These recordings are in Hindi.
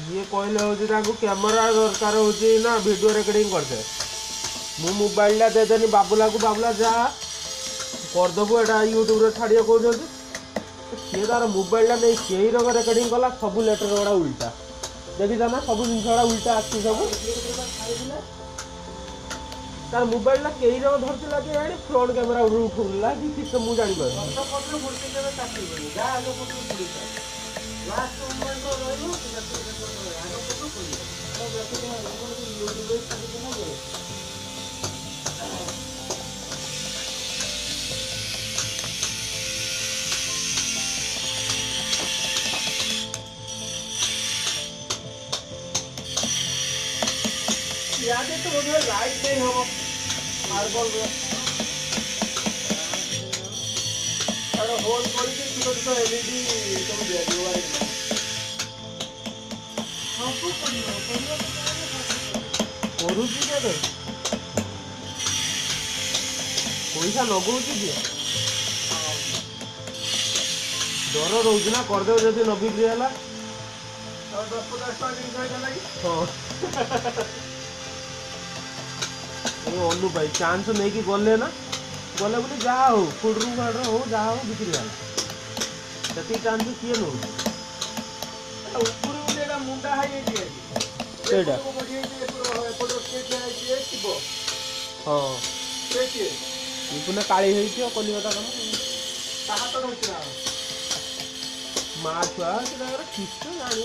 ये कहले हूँ कैमेरा दरकार होची ना वीडियो रिकॉर्डिंग करते मु मोबाइल ला देदेनी बाबूला को बाबूला जा करदेबू एटा यूट्यूब रे छाड़िए कहते सी तार मोबाइल नहीं कई रंग रिकॉर्डिंग कला सब लेटर गुड़ा उल्टा देखी ना सब जिन गुड़ा उल्टा आसू सब तार मोबाइल ला कई रंग धरला कि फ्रंट कैमेरा उठूला कि ठीक से मुझे जानी याद तो मुझे लाइट नहीं हो मार्बल अरे होल कर के छोटा छोटा एलईडी तुम दे दो वाली हमको करूची के तो पैसा लगौची कि डर रोज ना कर दे जदी न बिक्री होला तो 10-50 टका जिन लगी हां अनु भाई चांस नहीं कि गले ना गले बोले जहाँ हो फुड्रू फाड्र हो जहाँ हो बिक्री गला से चांस किए नो मुंडा हाई हाँ पुनः काली हो कलिकता कम माँ छुआ किस जान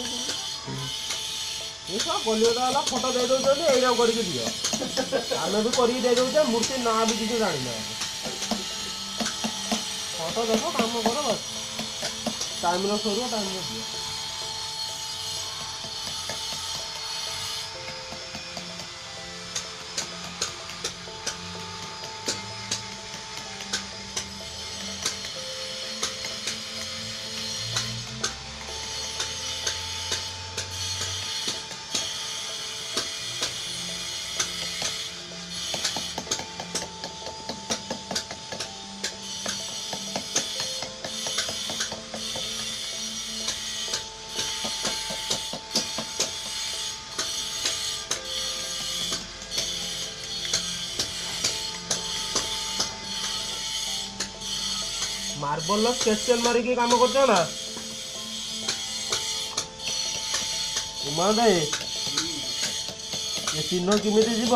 कलिकता वाला फोटो दे दौरान यही करके दियो आम भी कर मूर्ति ना भी किसी जान फोटो देख काम कर बस टाइम सर टाइम दियो मार्बल स्केचपेन मारिकी काम कर ना उमा भाई ये चिन्ह किमिति जीव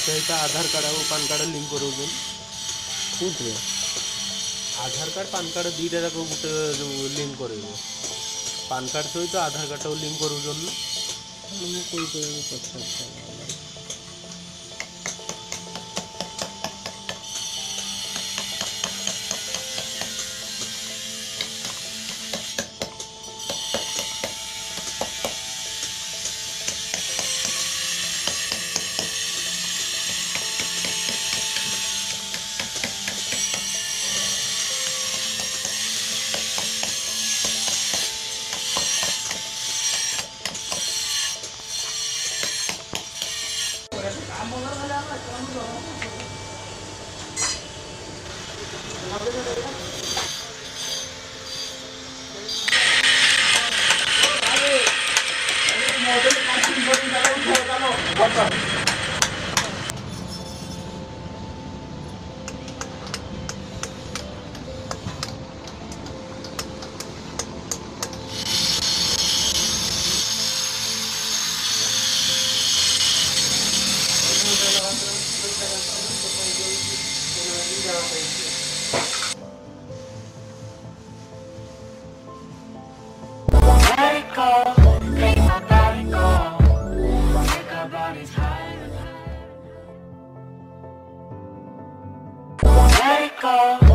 सहित आधार कार्ड और पान कार्ड लिंक करोगे कोथरे आधार कार्ड पान कार्ड दुईटा जाक गोटे लिंक कर पान कार्ड सहित आधार कार्ड लिंक करोगे ମୁଁ କହିପାରିବି ପଚାରିଥାନ୍ତି। Let it go, make my body go, make our bodies higher. Let it go.